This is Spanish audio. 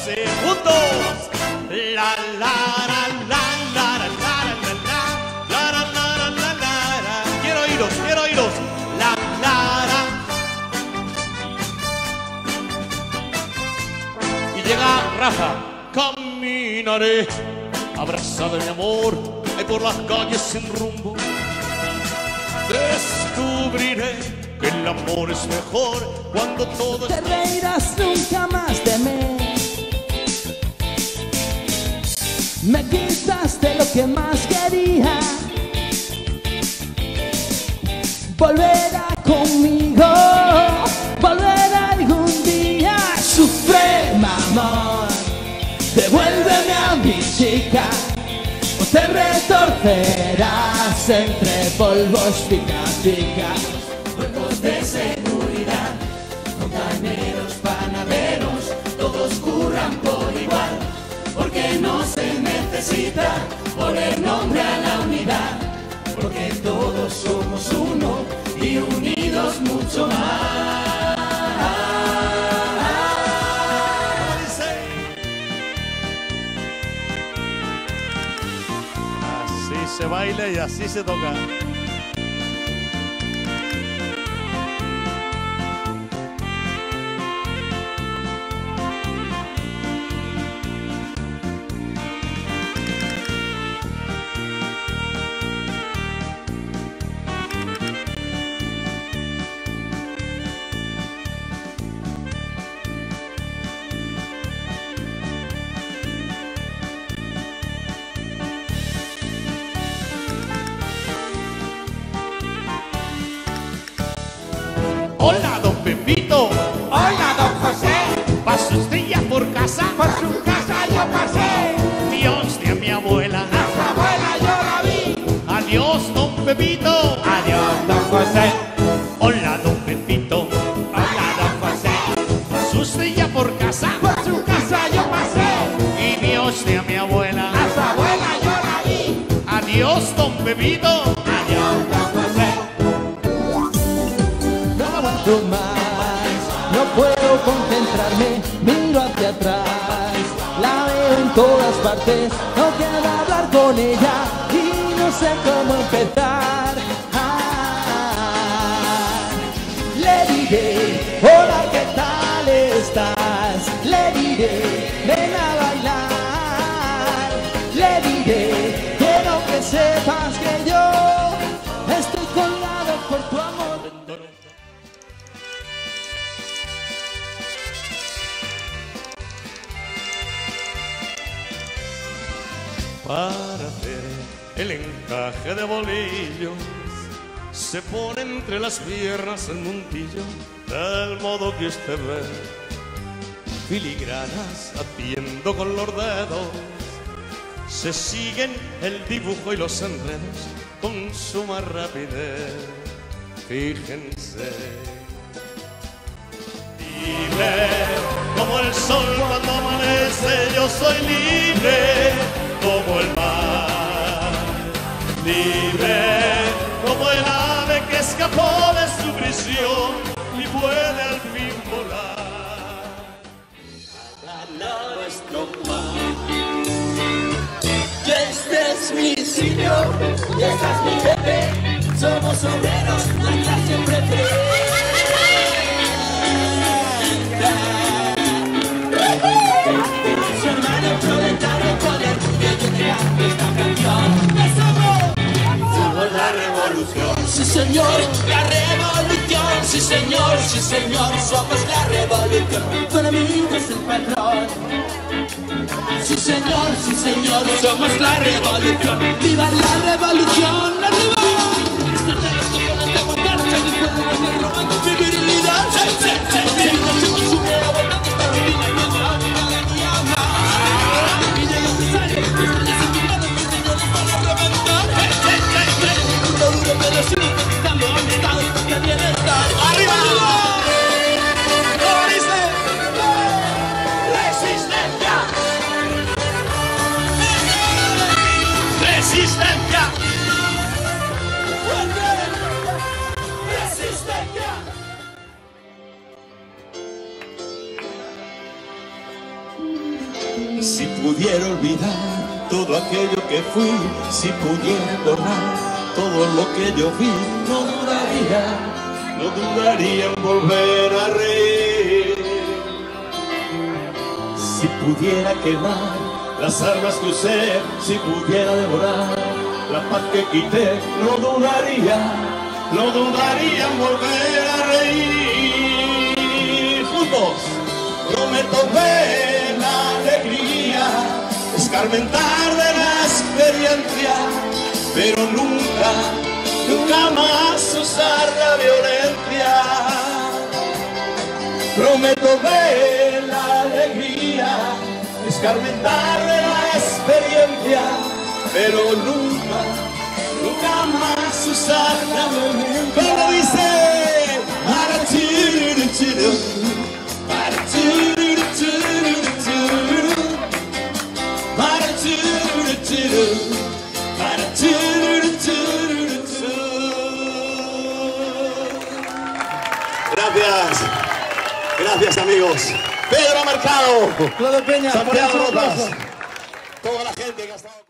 sí, juntos. La la la la la la la la la la la la. Quiero oíros, quiero oíros. La la la. Y llega Rafa. Caminaré abrazado de mi amor, ahí por las calles sin rumbo. Descubriré que el amor es mejor cuando todo te reirás nunca más de mí. Me quitaste lo que más quería. Volverá conmigo, volverá algún día. Supremo amor, devuélveme a mi chica, o te retorcerás entre polvos pica pica. Cuerpos de seguridad, fontaneros, panaderos, todos curran por igual, porque no se necesita poner nombre a la unidad, porque todos somos uno y unidos mucho más. Así se baila y así se toca. Hola, don Pepito. Hola, don José. ¿Pasó usted ya por casa? Por su casa yo pasé. Dios de mi abuela. A su abuela yo la vi. Adiós, don Pepito. Adiós, don José. Hola, don Pepito. Hola, don José. ¿Pasó usted ya por casa? Por su casa yo pasé. Y Dios de mi abuela. A su abuela yo la vi. Adiós, don Pepito. Adiós, don José. No aguanto más, no puedo concentrarme, miro hacia atrás, la veo en todas partes, no quiero hablar con ella y no sé cómo empezar. Le diré, hola, ¿qué tal estás? Le diré, ven a bailar. Le diré, quiero que sepas que yo estoy colgado por tu amor. Para hacer el encaje de bolillos se pone entre las piernas el montillo, del modo que usted ve, filigranas haciendo con los dedos, se siguen el dibujo y los enredos con suma rapidez. Fíjense, libre como el sol cuando amanece, yo soy libre como el mar, libre como el ave que escapó de su prisión y puede al fin volar A nuestro mar. Y este es mi sitio, y esta es mi bebé. Somos obreros, la clase preferida. Su hermano proletario con el que llega esta canción. Somos la revolución. Sí señor, la revolución. Sí señor, somos la revolución. Con amigos el patrón. Sí señor, somos la revolución. ¡Viva la revolución! ¡Arriba! ¡Resistencia! pudiera olvidar todo aquello que fui, si pudiera borrar todo lo que yo vi, no dudaría en volver a reír. Si pudiera quemar las armas que usé, si pudiera devorar la paz que quité, no dudaría en volver a reír. Juntos, prometo ver la alegría, escarmentar de la experiencia, pero nunca más usar la violencia. Prometo ver la alegría, escarmentar de la experiencia, pero nunca más usar la violencia. ¿Cómo dice? Gracias amigos. Pedro Mercado, Claudio Peña, Santiago por eso, Rojas, toda la gente que ha estado.